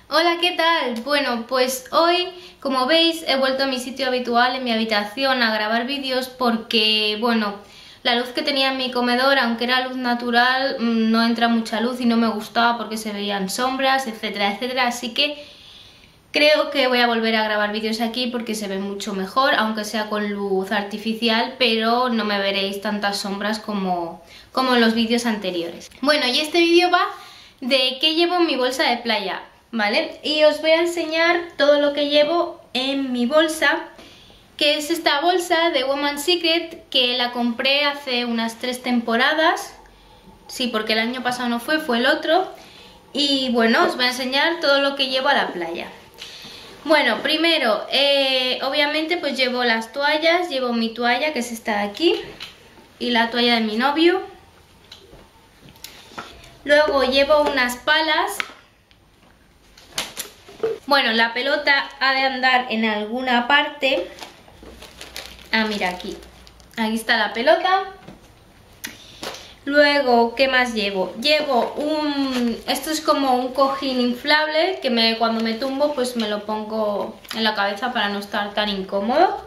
Hola, ¿qué tal? Bueno, pues hoy, como veis, he vuelto a mi sitio habitual en mi habitación a grabar vídeos porque, bueno, la luz que tenía en mi comedor, aunque era luz natural, no entra mucha luz y no me gustaba porque se veían sombras, etcétera, etcétera, así que creo que voy a volver a grabar vídeos aquí porque se ve mucho mejor, aunque sea con luz artificial, pero no me veréis tantas sombras como en los vídeos anteriores. Bueno, y este vídeo va de qué llevo en mi bolsa de playa, ¿vale? Y os voy a enseñar todo lo que llevo en mi bolsa, que es esta bolsa de Woman's Secret, que la compré hace unas 3 temporadas. Sí, porque el año pasado no fue el otro. Y bueno, os voy a enseñar todo lo que llevo a la playa. Bueno, primero, obviamente pues llevo las toallas, llevo mi toalla, que es esta de aquí, y la toalla de mi novio. Luego llevo unas palas. Bueno, la pelota ha de andar en alguna parte. Ah, mira, aquí está la pelota. Luego, ¿qué más llevo? Llevo esto es como un cojín inflable que cuando me tumbo pues me lo pongo en la cabeza para no estar tan incómodo.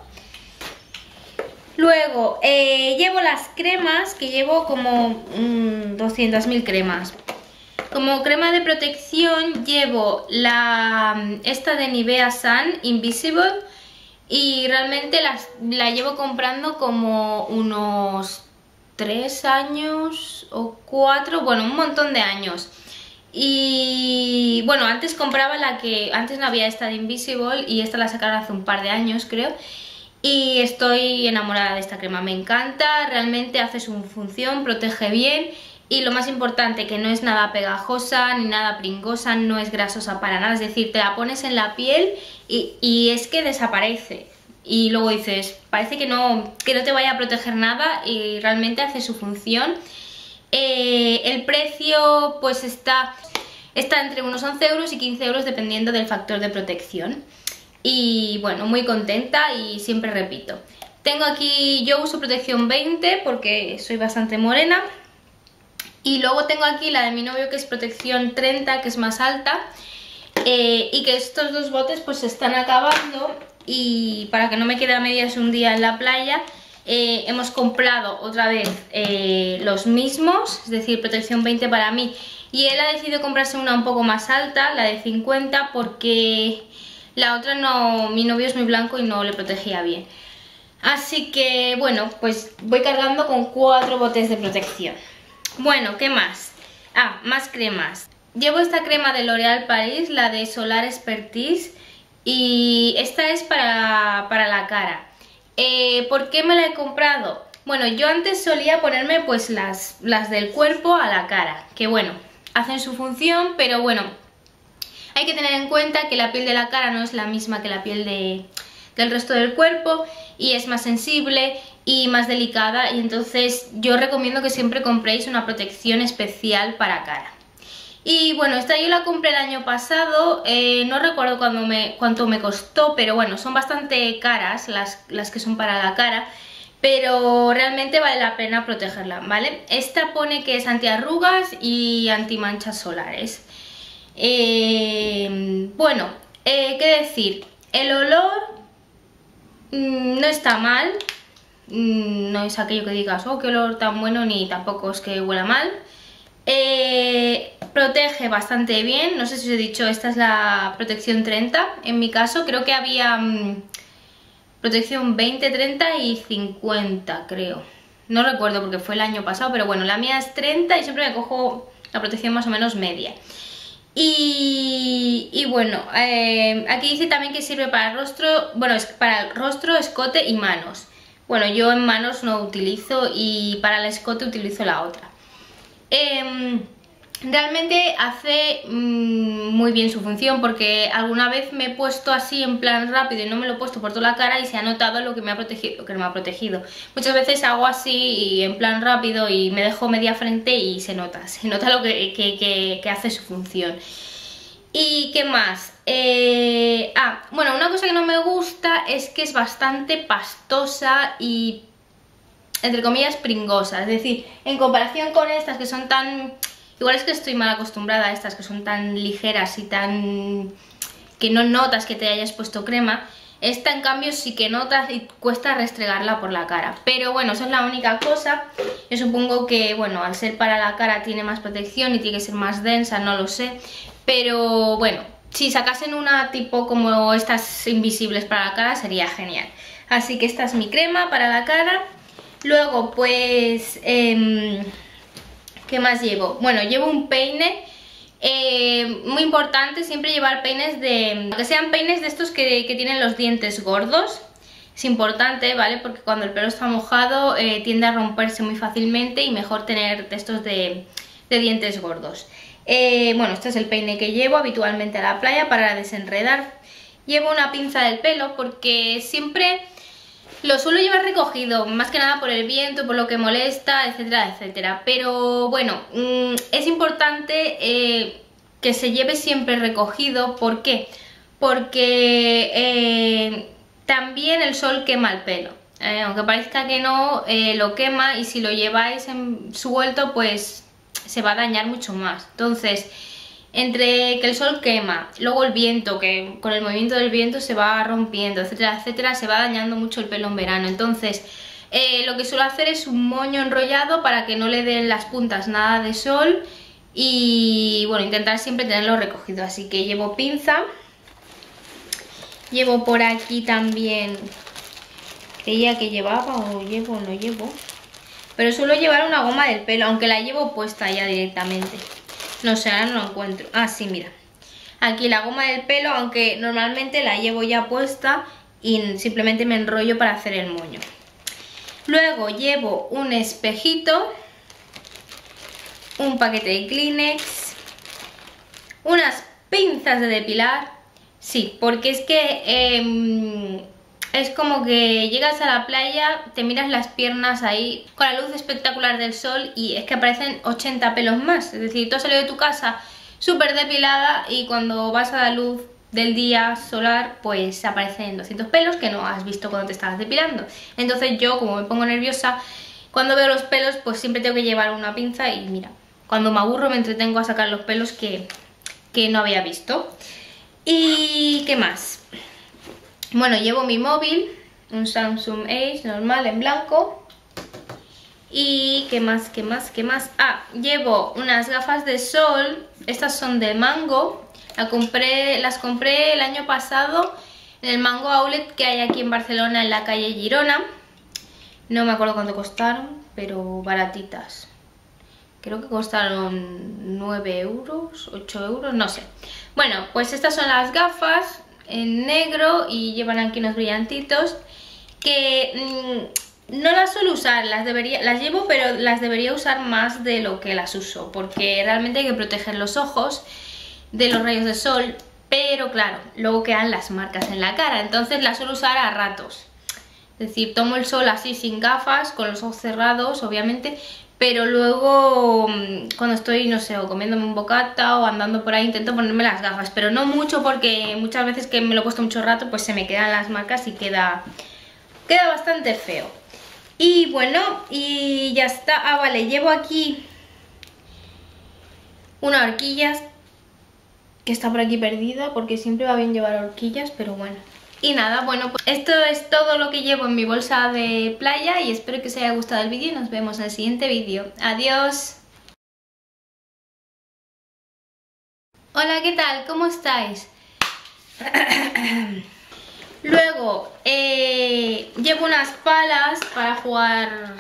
Luego, llevo las cremas, que llevo como 200.000 cremas. Como crema de protección llevo esta de Nivea Sun Invisible y realmente la llevo comprando como unos 3 años o 4, bueno, un montón de años. Y bueno, antes compraba antes no había esta de Invisible y esta la sacaron hace un par de años, creo. Y estoy enamorada de esta crema, me encanta, realmente hace su función, protege bien. Y lo más importante, que no es nada pegajosa ni nada pringosa, no es grasosa para nada. Es decir, te la pones en la piel y es que desaparece. Y luego dices, parece que no te vaya a proteger nada y realmente hace su función. El precio pues está entre unos 11 euros y 15 euros dependiendo del factor de protección. Y bueno, muy contenta y siempre repito. Tengo aquí, yo uso protección 20 porque soy bastante morena. Y luego tengo aquí la de mi novio, que es protección 30, que es más alta. Y que estos dos botes pues se están acabando. Y para que no me quede a medias un día en la playa, hemos comprado otra vez los mismos. Es decir, protección 20 para mí. Y él ha decidido comprarse una un poco más alta, la de 50, porque la otra no, mi novio es muy blanco y no le protegía bien. Así que bueno, pues voy cargando con 4 botes de protección. Bueno, ¿qué más? Ah, más cremas. Llevo esta crema de L'Oréal Paris, la de Solar Expertise, y esta es para la cara. ¿Por qué me la he comprado? Bueno, yo antes solía ponerme pues las del cuerpo a la cara, que bueno, hacen su función, pero bueno, hay que tener en cuenta que la piel de la cara no es la misma que la piel del resto del cuerpo y es más sensible y más delicada, y entonces yo recomiendo que siempre compréis una protección especial para cara. Y bueno, esta yo la compré el año pasado, no recuerdo cuánto me costó, pero bueno, son bastante caras las que son para la cara, pero realmente vale la pena protegerla, ¿vale? Esta pone que es antiarrugas y antimanchas solares. Bueno, ¿qué decir? El olor no está mal, no es aquello que digas, oh, qué olor tan bueno, ni tampoco es que huela mal. Protege bastante bien, no sé si os he dicho, esta es la protección 30, en mi caso creo que había protección 20, 30 y 50, creo. No recuerdo porque fue el año pasado, pero bueno, la mía es 30 y siempre me cojo la protección más o menos media. Y bueno, aquí dice también que sirve para el rostro, bueno, es para el rostro, escote y manos. Bueno, yo en manos no utilizo y para el escote utilizo la otra. Realmente hace muy bien su función, porque alguna vez me he puesto así en plan rápido y no me lo he puesto por toda la cara y se ha notado lo que me ha protegido, lo que no me ha protegido. Muchas veces hago así y en plan rápido y me dejo media frente y se nota lo que hace su función. ¿Y qué más? Bueno, una cosa que no me gusta es que es bastante pastosa y, entre comillas, pringosa. Es decir, en comparación con estas que son tan Igual es que estoy mal acostumbrada a estas que son tan ligeras y tan... que no notas que te hayas puesto crema. Esta en cambio sí que notas y cuesta restregarla por la cara. Pero bueno, eso es la única cosa. Yo supongo que, bueno, al ser para la cara tiene más protección y tiene que ser más densa, no lo sé. Pero bueno, si sacasen una tipo como estas invisibles para la cara sería genial. Así que esta es mi crema para la cara. Luego pues, ¿qué más llevo? Bueno, llevo un peine. Muy importante siempre llevar peines que sean peines de estos que tienen los dientes gordos. Es importante, ¿vale? Porque cuando el pelo está mojado tiende a romperse muy fácilmente y mejor tener de estos de dientes gordos. Bueno, este es el peine que llevo habitualmente a la playa para desenredar. Llevo una pinza del pelo porque siempre lo suelo llevar recogido, más que nada por el viento, por lo que molesta, etcétera, etcétera. Pero bueno, es importante que se lleve siempre recogido. ¿Por qué? Porque también el sol quema el pelo. Aunque parezca que no, lo quema, y si lo lleváis suelto, pues se va a dañar mucho más. Entonces, entre que el sol quema, luego el viento, que con el movimiento del viento se va rompiendo, etcétera, etcétera, se va dañando mucho el pelo en verano. Entonces, lo que suelo hacer es un moño enrollado para que no le den las puntas nada de sol y, bueno, intentar siempre tenerlo recogido. Así que llevo pinza, llevo por aquí también, creía que llevaba o llevo o no llevo, pero suelo llevar una goma del pelo, aunque la llevo puesta ya directamente. No sé, ahora no lo encuentro. Ah, sí, mira. Aquí la goma del pelo, aunque normalmente la llevo ya puesta y simplemente me enrollo para hacer el moño. Luego llevo un espejito, un paquete de Kleenex, unas pinzas de depilar. Sí, porque es que es como que llegas a la playa, te miras las piernas ahí con la luz espectacular del sol y es que aparecen 80 pelos más. Es decir, tú has salido de tu casa súper depilada y cuando vas a la luz del día solar pues aparecen 200 pelos que no has visto cuando te estabas depilando. Entonces yo, como me pongo nerviosa, cuando veo los pelos pues siempre tengo que llevar una pinza y mira, cuando me aburro me entretengo a sacar los pelos que no había visto. ¿Y qué más? Bueno, llevo mi móvil, un Samsung Ace normal en blanco. ¿Y qué más, qué más, qué más? Ah, llevo unas gafas de sol, estas son de Mango. Las compré el año pasado en el Mango Outlet que hay aquí en Barcelona, en la calle Girona. No me acuerdo cuánto costaron, pero baratitas. Creo que costaron 9 euros, 8 euros, no sé. Bueno, pues estas son las gafas en negro y llevan aquí unos brillantitos que no las suelo usar, las llevo, pero las debería usar más de lo que las uso, porque realmente hay que proteger los ojos de los rayos de sol, pero claro, luego quedan las marcas en la cara, entonces las suelo usar a ratos. Es decir, tomo el sol así sin gafas, con los ojos cerrados, obviamente, pero luego cuando estoy, no sé, o comiéndome un bocata o andando por ahí intento ponerme las gafas, pero no mucho porque muchas veces que me lo he puesto mucho rato pues se me quedan las marcas y queda bastante feo. Y bueno, y ya está. Ah, vale, llevo aquí una horquilla que está por aquí perdida porque siempre va bien llevar horquillas, pero bueno. Y nada, bueno, pues esto es todo lo que llevo en mi bolsa de playa y espero que os haya gustado el vídeo y nos vemos en el siguiente vídeo. ¡Adiós! Hola, ¿qué tal? ¿Cómo estáis? Luego, llevo unas palas para jugar...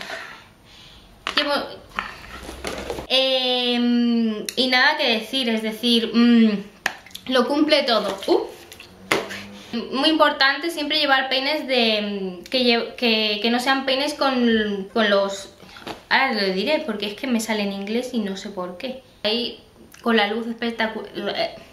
y nada que decir, es decir, lo cumple todo. Muy importante siempre llevar peines que no sean peines con los... Ahora lo diré porque es que me sale en inglés y no sé por qué. Ahí con la luz espectacular...